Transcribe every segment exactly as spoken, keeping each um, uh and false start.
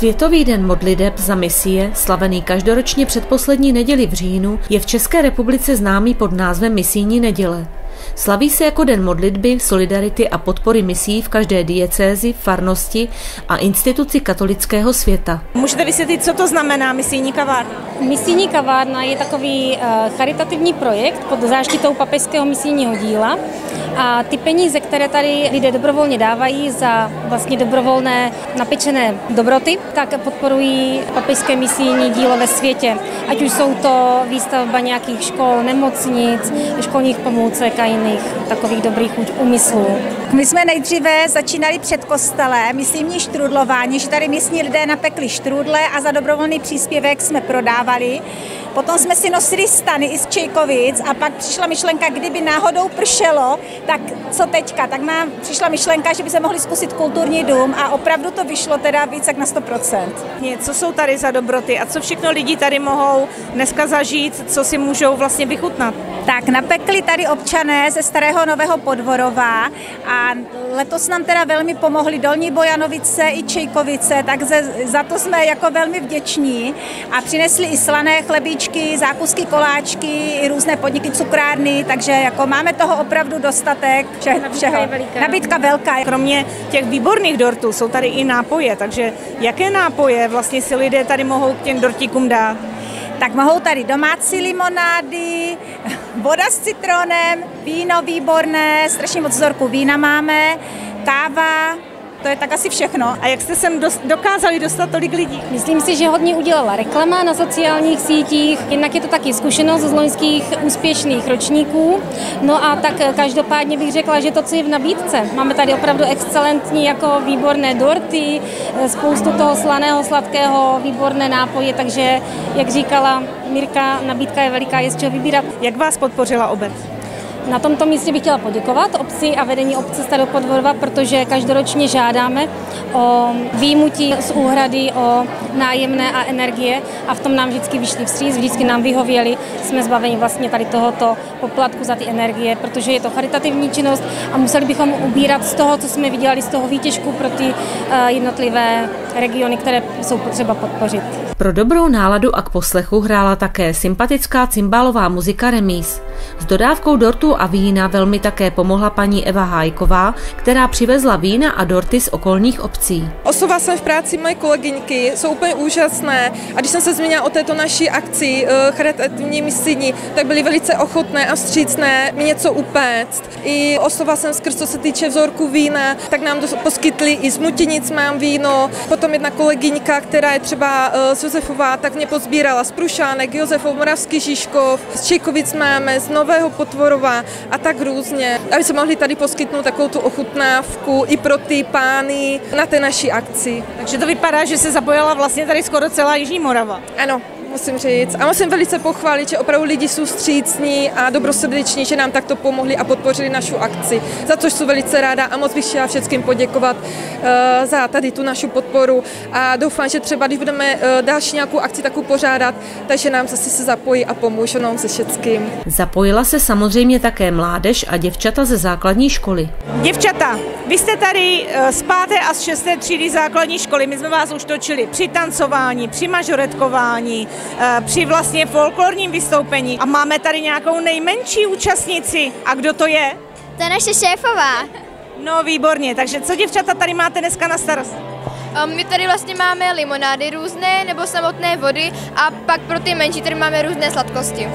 Světový den modliteb za misie, slavený každoročně předposlední neděli v říjnu, je v České republice známý pod názvem Misijní neděle. Slaví se jako den modlitby, solidarity a podpory misií v každé diecézi, farnosti a instituci katolického světa. Můžete vysvětlit, co to znamená misijní kavárna? Misijní kavárna je takový uh, charitativní projekt pod záštitou papežského misijního díla a ty peníze, které tady lidé dobrovolně dávají za vlastně dobrovolné napečené dobroty, tak podporují papežské misijní dílo ve světě. Ať už jsou to výstavba nějakých škol, nemocnic, školních pomůcek a jiných takových dobrých úmyslů. My jsme nejdříve začínali před kostelem, misijní štrudlování, že tady místní lidé napekli štrůdle a za dobrovolný příspěvek jsme prodávali. Potom jsme si nosili stany i z Čejkovic a pak přišla myšlenka, kdyby náhodou pršelo, tak co teďka? Tak nám přišla myšlenka, že by se mohli zkusit kulturní dům a opravdu to vyšlo teda víc jak na sto procent. Co jsou tady za dobroty a co všechno lidi tady mohou dneska zažít, co si můžou vlastně vychutnat? Tak napekli tady občané ze Starého Nového Podvorova a letos nám teda velmi pomohli Dolní Bojanovice i Čejkovice, takže za to jsme jako velmi vděční a přinesli i slané chlebíčky, zákusky, koláčky, i různé podniky, cukrárny, takže jako máme toho opravdu dostatek všeho. Nabídka je veliká. Nabídka velká. Kromě těch výborných dortů jsou tady i nápoje, takže jaké nápoje vlastně si lidé tady mohou k těm dortíkům dát? Tak mohou tady domácí limonády, voda s citronem, víno výborné, strašně moc vzorků vína máme, káva, to je tak asi všechno. A jak jste sem dokázali dostat tolik lidí? Myslím si, že hodně udělala reklama na sociálních sítích, jednak je to taky zkušenost z loňských úspěšných ročníků. No a tak každopádně bych řekla, že to, co je v nabídce. Máme tady opravdu excelentní jako výborné dorty, spoustu toho slaného, sladkého, výborné nápoje, takže jak říkala Mirka, nabídka je veliká, je z čeho vybírat. Jak vás podpořila obec? Na tomto místě bych chtěla poděkovat obci a vedení obce Starého Podvorova, protože každoročně žádáme o výjimutí z úhrady, o nájemné a energie a v tom nám vždycky vyšli vstříc, vždycky nám vyhověli. Jsme zbaveni vlastně tady tohoto poplatku za ty energie, protože je to charitativní činnost a museli bychom ubírat z toho, co jsme vydělali z toho výtěžku pro ty jednotlivé regiony, které jsou potřeba podpořit. Pro dobrou náladu a k poslechu hrála také sympatická cymbálová muzika Remíz. S dodávkou dortů a vína velmi také pomohla paní Eva Hájková, která přivezla vína a dorty z okolních obcí. Osoba jsem v práci moje kolegyňky, jsou úplně úžasné a když jsem se zmínila o této naší akci charitativní misijní, tak byly velice ochotné a vstřícné mi něco upéct. I osoba jsem skrz, co se týče vzorku vína, tak nám poskytli i z Mutinic mám víno. Potom jedna kolegyňka, která je třeba z Josefova, tak mě pozbírala z Prušánek, Josefov, Moravský Žižkov, z Čejkovic máme, z Nového Podvorova a tak různě, aby se mohli tady poskytnout takovou tu ochutnávku i pro ty pány na té naší akci. Takže to vypadá, že se zapojila vlastně tady skoro celá Jižní Morava. Ano, musím říct. A musím velice pochválit, že opravdu lidi jsou vstřícní a dobrosrdeční, že nám takto pomohli a podpořili našu akci. Za což jsou velice ráda a moc bych chtěla všem poděkovat uh, za tady tu naši podporu a doufám, že třeba když budeme uh, další nějakou akci takovou pořádat, takže nám zase se zapojí a pomůžou nám se všeckým. Zapojila se samozřejmě také mládež a děvčata ze základní školy. Děvčata, vy jste tady z páté a z šesté třídy základní školy, my jsme vás už točili při tancování, při mažoretkování, při vlastně folklorním vystoupení a máme tady nějakou nejmenší účastnici. A kdo to je? To je naše šéfová. No výborně, takže co děvčata tady máte dneska na starost? Um, my tady vlastně máme limonády různé nebo samotné vody a pak pro ty menší tady máme různé sladkosti.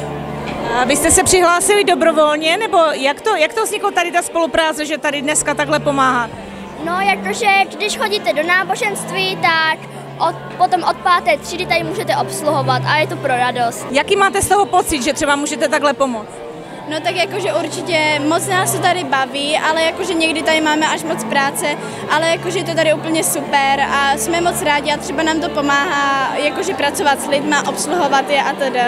A vy jste se přihlásili dobrovolně, nebo jak to, jak to vzniklo tady ta spolupráce, že tady dneska takhle pomáhat? No jakože když chodíte do náboženství, tak Od, potom od páté třídy tady můžete obsluhovat a je to pro radost. Jaký máte z toho pocit, že třeba můžete takhle pomoct? No tak jakože určitě moc nás to tady baví, ale jakože někdy tady máme až moc práce, ale jakože je to tady úplně super a jsme moc rádi a třeba nám to pomáhá jakože pracovat s lidma, obsluhovat je a teda.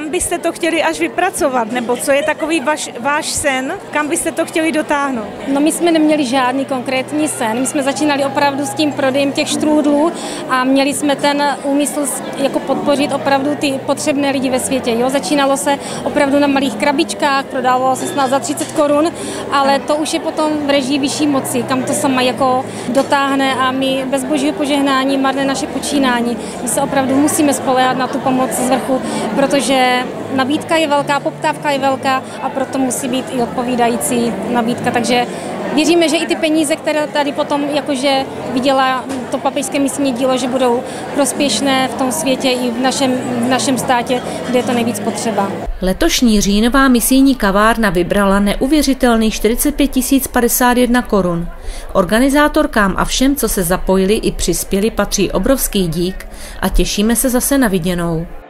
kam byste to chtěli až vypracovat, nebo co je takový vaš, váš sen, kam byste to chtěli dotáhnout? No my jsme neměli žádný konkrétní sen, my jsme začínali opravdu s tím prodejem těch štrůdlů a měli jsme ten úmysl jako podpořit opravdu ty potřebné lidi ve světě. Jo? Začínalo se opravdu na malých krabičkách, prodávalo se snad za třicet korun, ale to už je potom v režii vyšší moci, kam to sama jako dotáhne a my bez božího požehnání marné naše počínání. My se opravdu musíme spoléhat na tu pomoc z vrchu, protože nabídka je velká, poptávka je velká a proto musí být i odpovídající nabídka. Takže věříme, že i ty peníze, které tady potom jakože vydělá to papežské misijní dílo, že budou prospěšné v tom světě i v našem, v našem státě, kde je to nejvíc potřeba. Letošní říjnová misijní kavárna vybrala neuvěřitelných čtyřicet pět tisíc padesát jedna korun. Organizátorkám a všem, co se zapojili i přispěli, patří obrovský dík a těšíme se zase na viděnou.